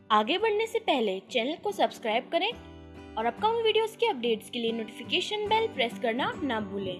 आगे बढ़ने से पहले चैनल को सब्सक्राइब करें और अपकमिंग वीडियोस के अपडेट्स के लिए नोटिफिकेशन बेल प्रेस करना ना भूलें।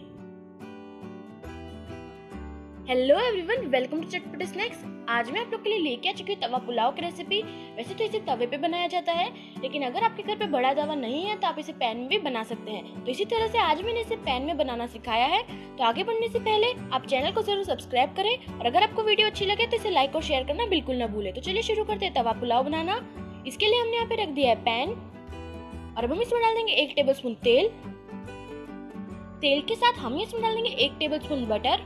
हेलो एवरीवन, वेलकम टू चटपटे स्नैक्स। आज मैं आप लोग के लिए लेके आ चुकी हूँ तवा पुलाव की रेसिपी। वैसे तो इसे तवे पे बनाया जाता है, लेकिन अगर आपके घर पे बड़ा तवा नहीं है तो आप इसे पैन में भी बना सकते हैं। तो इसी तरह से आज मैंने इसे पैन में बनाना सिखाया है। तो आगे बढ़ने से पहले आप चैनल को जरूर सब्सक्राइब करें और अगर आपको वीडियो अच्छी लगे तो इसे लाइक और शेयर करना बिल्कुल ना भूलें। तो चलिए शुरू करते हैं तवा पुलाव बनाना। इसके लिए हमने यहाँ पे रख दिया है पैन और अब हम इसमें डाल देंगे 1 टेबलस्पून तेल। तेल के साथ हम इसमें डाल देंगे 1 टेबलस्पून बटर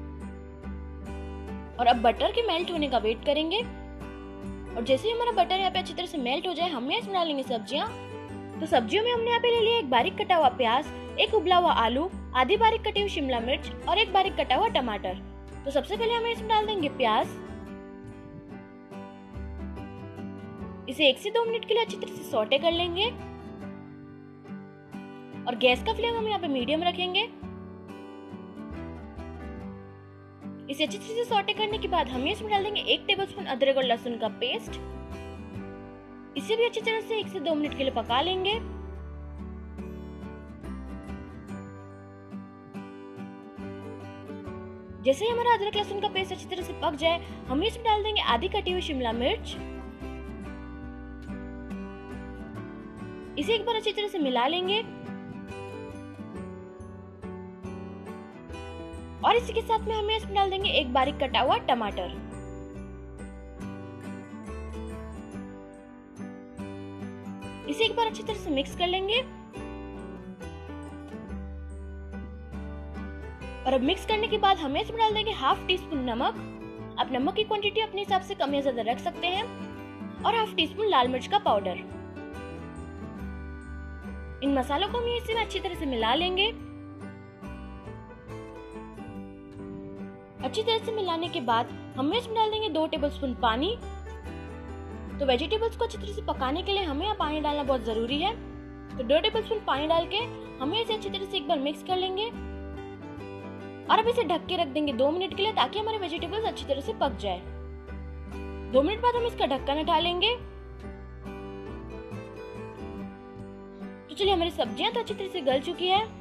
और अब बटर के मेल्ट होने का वेट करेंगे। और जैसे ही हमारा बटर यहाँ पे अच्छी तरह से मेल्ट हो जाए, हम इसमें डालेंगे सब्जियां। तो सब्जियों में हमने यहाँ पे ले लिया एक बारीक कटा हुआ प्याज, एक उबला हुआ आलू, आधी बारीक कटी हुई शिमला मिर्च और एक बारीक कटा हुआ टमाटर। तो सबसे पहले हम इसमें डाल देंगे प्याज। इसे 1 से 2 मिनट के लिए अच्छी तरह से सौटे कर लेंगे और गैस का फ्लेम हम यहाँ पे मीडियम रखेंगे। इसे अच्छी तरह से सौटे करने के बाद हम इसमें डाल देंगे 1 टेबलस्पून अदरक और लहसुन का पेस्ट। इसे भी अच्छी तरह से 1 से 2 मिनट के लिए पका लेंगे। जैसे ही हमारा अदरक लहसुन का पेस्ट अच्छी तरह से पक जाए, हम इसमें डाल देंगे आधी कटी हुई शिमला मिर्च। इसे एक बार अच्छी तरह से मिला लेंगे और इसी के साथ में हमें इसमें डाल देंगे एक बारीक कटा हुआ टमाटर। इसे एक बार अच्छी तरह से मिक्स कर लेंगे और अब मिक्स करने के बाद हमें इसमें डाल देंगे ½ टीस्पून नमक। आप नमक की क्वांटिटी अपने हिसाब से कम या ज्यादा रख सकते हैं और ½ टीस्पून लाल मिर्च का पाउडर। इन मसालों को हम इसी में अच्छी तरह से मिला लेंगे। अच्छी तरह से मिलाने के बाद हम इसमें डाल देंगे 2 टेबलस्पून पानी। तो वेजिटेबल्स को अच्छी तरह से पकाने के लिए हमें यहाँ पानी डालना बहुत जरूरी है। तो 2 टेबलस्पून पानी डाल के हमें इसे अच्छी तरह से एक बार मिक्स कर लेंगे और अब इसे ढक के रख देंगे 2 मिनट के लिए, ताकि हमारे वेजिटेबल्स अच्छी तरह से पक जाए। 2 मिनट बाद हम इसका ढक्कन हटा लेंगे। तो चलिए, हमारी सब्जियां तो अच्छी तरह से गल चुकी है।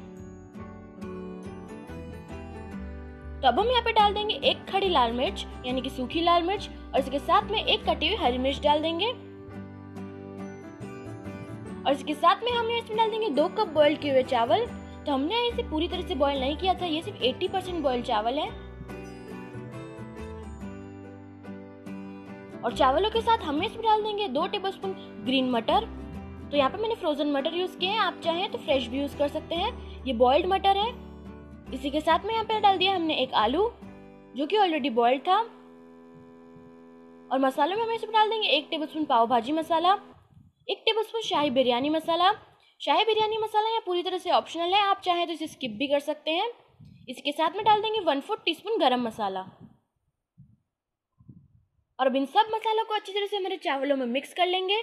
तो अब हम यहाँ पे डाल देंगे 1 खड़ी लाल मिर्च यानी कि सूखी लाल मिर्च और इसके साथ में 1 कटी हुई हरी मिर्च डाल देंगे और इसके साथ में हम इसमें डाल देंगे 2 कप बॉईल किए हुए चावल। तो हमने इसे पूरी तरह से बॉईल नहीं किया था, ये सिर्फ 80% बॉईल चावल है। और चावलों के साथ हम इसमें डाल देंगे 2 टेबलस्पून ग्रीन मटर। तो यहाँ पे मैंने फ्रोजन मटर यूज किए हैं, आप चाहें तो फ्रेश भी यूज कर सकते हैं। ये बॉइल्ड मटर है। इसी के साथ में यहाँ पे डाल दिया हमने 1 आलू जो कि ऑलरेडी बॉइल्ड था। और मसालों में हम इसमें डाल देंगे 1 टेबलस्पून पाव भाजी मसाला, 1 टेबलस्पून शाही बिरयानी मसाला। शाही बिरयानी मसाला यहाँ पूरी तरह से ऑप्शनल है, आप चाहें तो इसे स्किप भी कर सकते हैं। इसके साथ में डाल देंगे 1/4 टीस्पून गरम मसाला और अब इन सब मसालों को अच्छी तरह से हमारे चावलों में मिक्स कर लेंगे।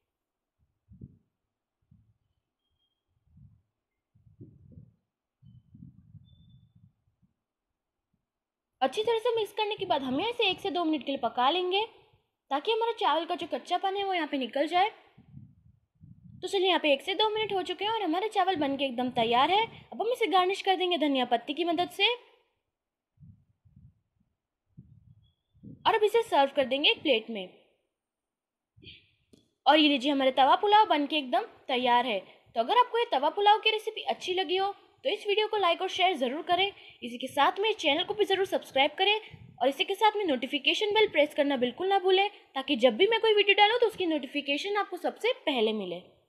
अच्छी तरह से मिक्स करने के बाद हमें इसे 1 से 2 मिनट के लिए पका लेंगे, ताकि हमारा चावल का जो कच्चापन है वो यहाँ पे निकल जाए। तो चलिए, यहाँ पे 1 से 2 मिनट हो चुके हैं और हमारे चावल बनके एकदम तैयार है। अब हम इसे गार्निश कर देंगे धनिया पत्ती की मदद से और अब इसे सर्व कर देंगे एक प्लेट में। और ये लीजिए, हमारे तवा पुलाव बनके एकदम तैयार है। तो अगर आपको ये तवा पुलाव की रेसिपी अच्छी लगी हो तो इस वीडियो को लाइक और शेयर जरूर करें। इसी के साथ में चैनल को भी जरूर सब्सक्राइब करें और इसी के साथ में नोटिफिकेशन बेल प्रेस करना बिल्कुल ना भूलें, ताकि जब भी मैं कोई वीडियो डालूं तो उसकी नोटिफिकेशन आपको सबसे पहले मिले।